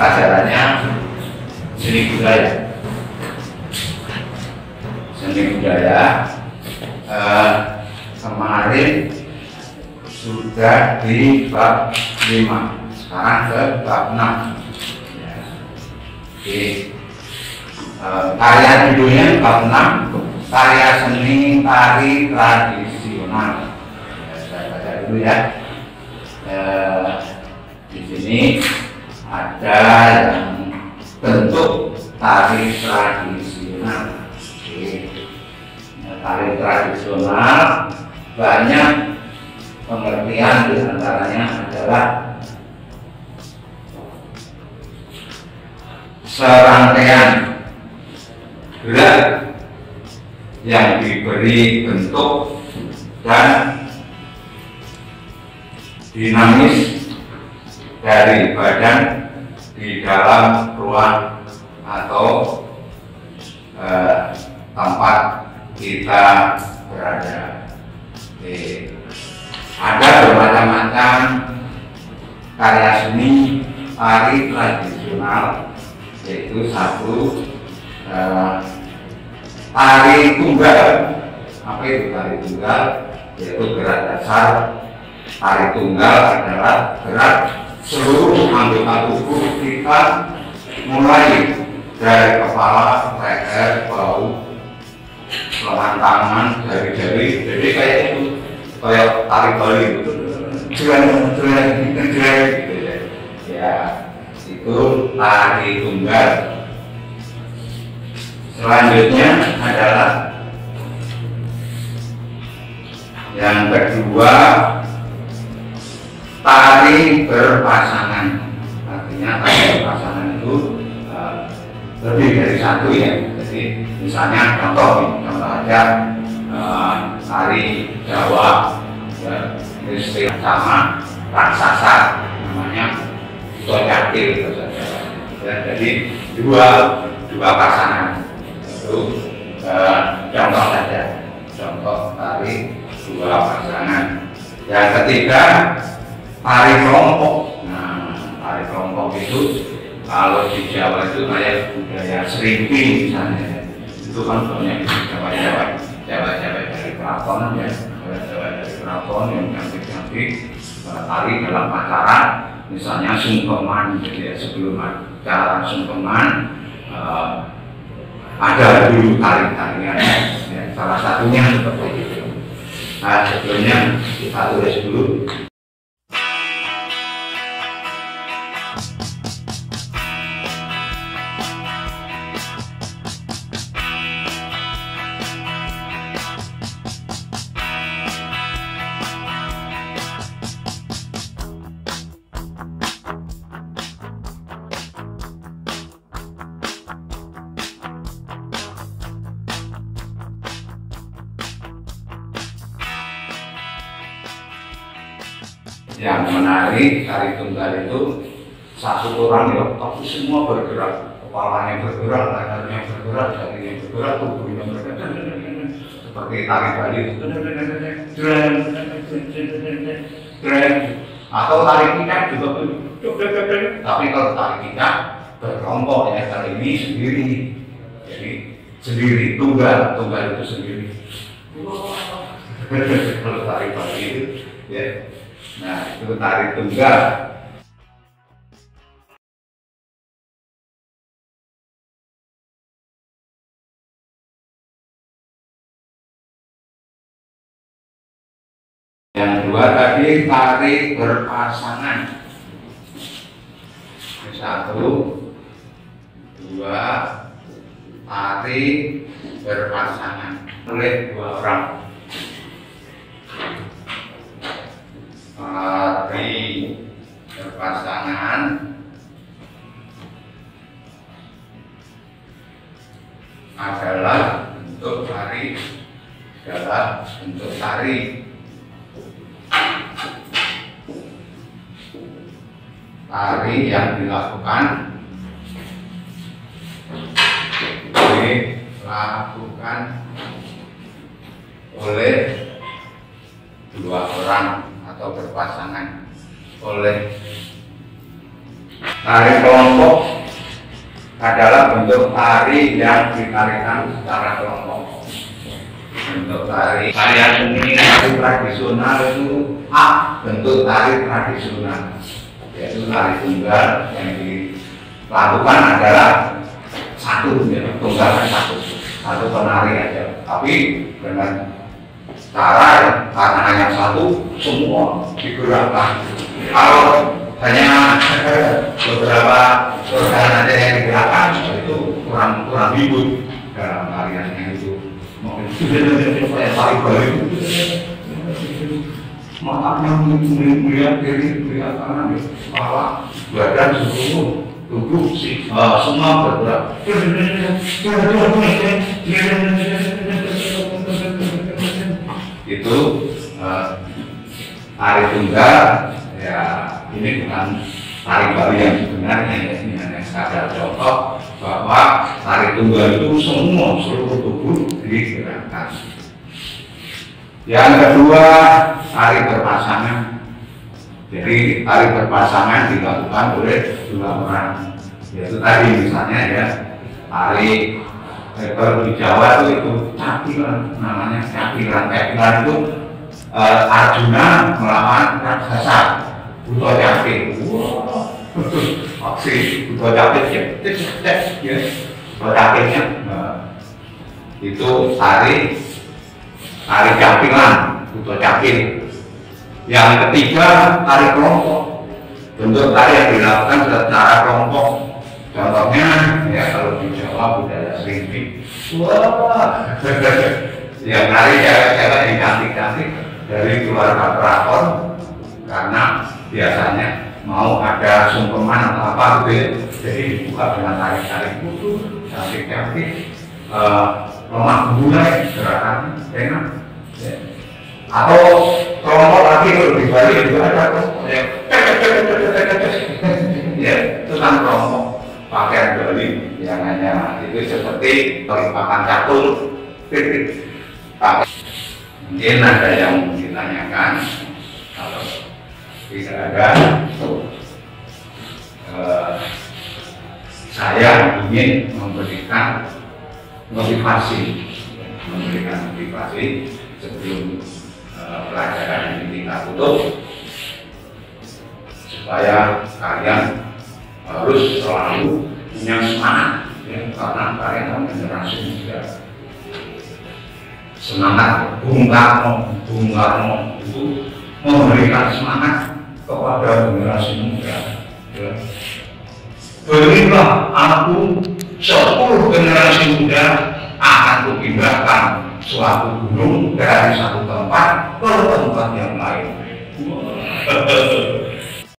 pelajarannya seni budaya. Seni budaya kemarin sudah di bab 5, sekarang ke bab 6. Ya. Di karya judulnya bab 6, karya seni tari tradisional. Ya, saya baca dulu ya. Di sini ada yang bentuk tari tradisional. Tari tradisional banyak pengertian, diantaranya adalah serangkaian gerak yang diberi bentuk dan dinamis dari badan di dalam ruang atau tempat kita berada. Ada bermacam-macam karya seni tari tradisional, yaitu satu tari tunggal. Apa itu tari tunggal? Yaitu gerak dasar. Tari tunggal adalah gerak seluruh anggota tubuh kita, mulai dari kepala, leher, bahu, lengan tangan, jari-jari. Jadi kayak itu, kayak tari Bali gitu. Gitu ya. Ya, itu tari tunggal. Selanjutnya adalah yang kedua, tari berpasangan. Artinya tari berpasangan itu lebih dari satu ya. Jadi misalnya contoh aja tari Jawa ya, istilah sama raksasa namanya Tojakil ya, jadi dua pasangan itu contoh saja, contoh tari dua pasangan. Yang ketiga, tari kelompok. Nah, tari kelompok itu kalau di Jawa itu kayak budaya Serimpi misalnya, itu kan banyak Jawa dari keraton ya, Jawa dari keraton yang cantik-cantik tari dalam acara, misalnya sungkeman. Jadi ya, sebelum acara sungkeman ada dulu tari-tarian ya, salah satunya seperti itu. Nah, sebelumnya kita tulis dulu. Yang menarik tari tunggal itu satu orang ya, tapi semua bergerak, kepalanya bergerak, lehernya bergerak, jarinya bergerak, tubuhnya bergerak, seperti tari Bali itu. Atau tari kicak juga, tapi kalau tari kicak berkelompok ya, kali ini sendiri, jadi sendiri, tunggal itu sendiri. Kalau tari Bali itu ya. Nah, itu tari tunggal. Yang kedua tadi tari berpasangan. Satu, dua, tari berpasangan oleh dua orang. Tari berpasangan adalah bentuk tari yang dilakukan oleh dua orang atau berpasangan oleh Tari kelompok adalah bentuk tari yang ditarikan secara kelompok. Bentuk tarian ini tari tradisional itu bentuk tari tradisional, yaitu tari tunggal yang dilakukan adalah satu, ya, tunggalnya satu penari aja, tapi dengan cara karena hanya satu semua digerakkan. Kalau hanya beberapa organ aja yang digerakkan itu kurang ribut dalam tariannya itu. Matanya melihat kiri, melihat kanan, kepala, badan seluruh tubuh sih semua bergerak. Itu tari tunggal. Ya, ini bukan tari baru yang sebenarnya, ya, ini hanya sekadar contoh bahwa tari tunggal itu semua seluruh tubuh digerakkan. Yang kedua, tari berpasangan. Jadi tari berpasangan dilakukan oleh dua orang. Yaitu tadi misalnya ya, tari kalau di Jawa itu capilan, namanya capilan. Capilan itu Arjuna melawan raksasa Buto Capil. Aksi Buto Capil ya, Buto Capilnya itu tari capilan, Buto Capil. Yang ketiga, tari kelompok. Bentuk tari yang dilakukan secara kelompok. Contohnya ya, kalau di Jawa budaya Srimpi, wah, yang tari cewek-cewek yang cantik-cantik dari keluarga keraton, karena biasanya mau ada sungkeman atau apa gitu ya, jadi dibuka dengan tari-tari kutu cantik-cantik, lemah gulai gerakan enak ya. Atau kelompok lagi kalau di Bali juga ada kelompok ya, ya itu kan kelompok pakaian Bali yang hanya itu seperti terimpakan catur. Mungkin ada yang ditanyakan, kalau tidak ada, saya ingin memberikan motivasi sebelum pelajaran ini kita tutup, supaya kalian harus selalu punya semangat ya, karena kalian kan generasi muda. Semangat Bung Karno itu memberikan semangat kepada generasi muda ya. Berilah aku 10 generasi muda akan kupindahkan suatu gunung dari satu tempat ke tempat yang lain.